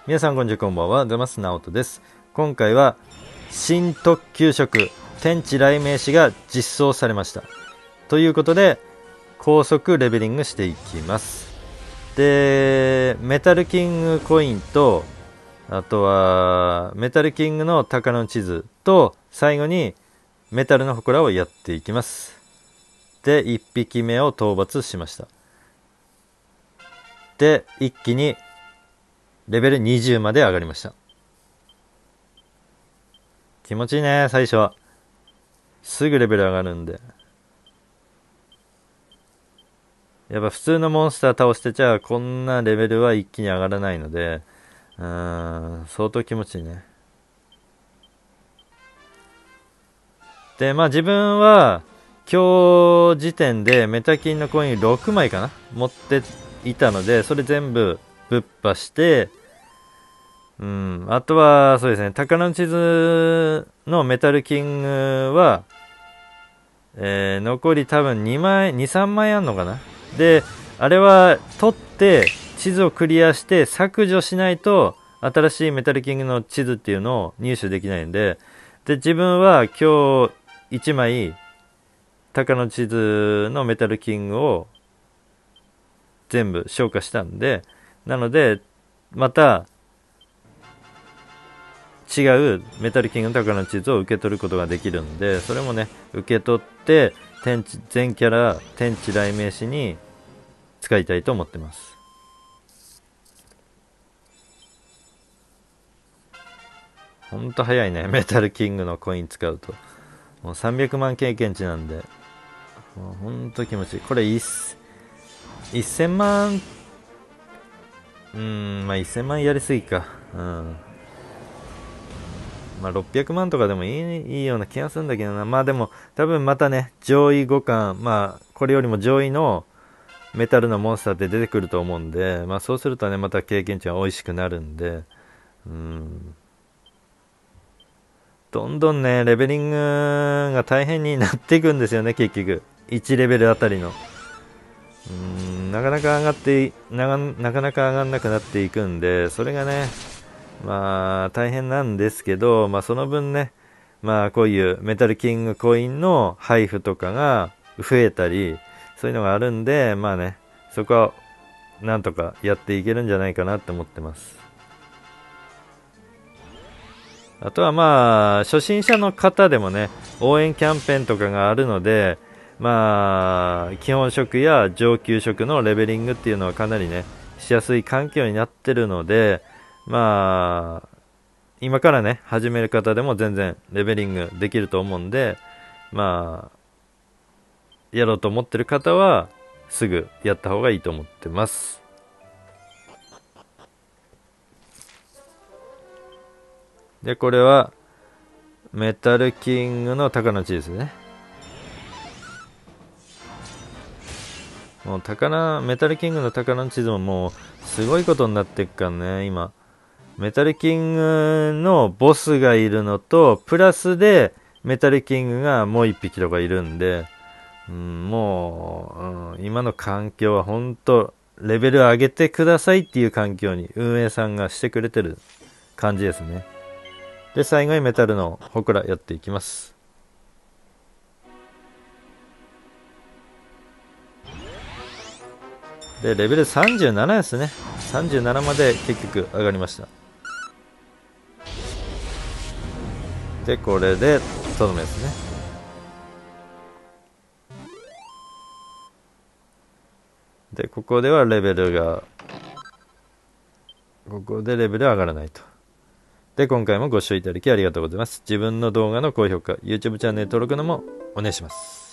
皆さんこんにちは、こんばんは。ザマスナオトです。今回は新特急色天地雷鳴士が実装されましたということで、高速レベリングしていきます。で、メタルキングコインと、あとはメタルキングの宝の地図と、最後にメタルの祠をやっていきます。で、1匹目を討伐しました。で、一気にレベル20まで上がりました。気持ちいいね、最初は。すぐレベル上がるんで。やっぱ普通のモンスター倒してちゃ、こんなレベルは一気に上がらないので、相当気持ちいいね。で、まあ自分は、今日時点でメタキンのコイン6枚かな持っていたので、それ全部ぶっ破して、あとはそうですね、宝の地図のメタルキングは、残り多分2枚、2、3枚あんのかな。で、あれは取って地図をクリアして削除しないと新しいメタルキングの地図っていうのを入手できないんで、で、自分は今日1枚鷹の地図のメタルキングを全部消化したんで、なのでまた違うメタルキングの鷹の地図を受け取ることができるんで、それもね受け取って全キャラ天地雷鳴士に使いたいと思ってます。ほんと早いね、メタルキングのコイン使うと。もう300万経験値なんで、もうほんと気持ちいい。これ1000万、まあ1000万やりすぎか。まあ600万とかでもいいような気がするんだけどな。まあでも多分またね、上位互換、まあこれよりも上位のメタルのモンスターって出てくると思うんで、まあそうするとね、また経験値が美味しくなるんで、どんどんね、レベリングが大変になっていくんですよね、結局。1レベルあたりの。なかなか上がってなかなか上がんなくなっていくんで、それがね、まあ大変なんですけど、まあその分ね、まあこういうメタルキングコインの配布とかが増えたり、そういうのがあるんで、まあね、そこはなんとかやっていけるんじゃないかなって思ってます。あとはまあ初心者の方でもね、応援キャンペーンとかがあるので、まあ基本職や上級職のレベリングっていうのはかなりねしやすい環境になってるので、まあ今からね始める方でも全然レベリングできると思うんで、まあやろうと思ってる方はすぐやった方がいいと思ってます。で、これはメタルキングの鷹の血ですね。もうメタルキングの鷹の地図ももうすごいことになっていくからね、今。メタルキングのボスがいるのと、プラスでメタルキングがもう一匹とかいるんで、もう、今の環境は本当レベル上げてくださいっていう環境に運営さんがしてくれてる感じですね。で、最後にメタルの祠やっていきます。で、レベル37ですね。37まで結局上がりました。で、これでとどめですね。で、ここでレベル上がらないと。で、今回もご視聴いただきありがとうございます。自分の動画の高評価、YouTube チャンネル登録のもお願いします。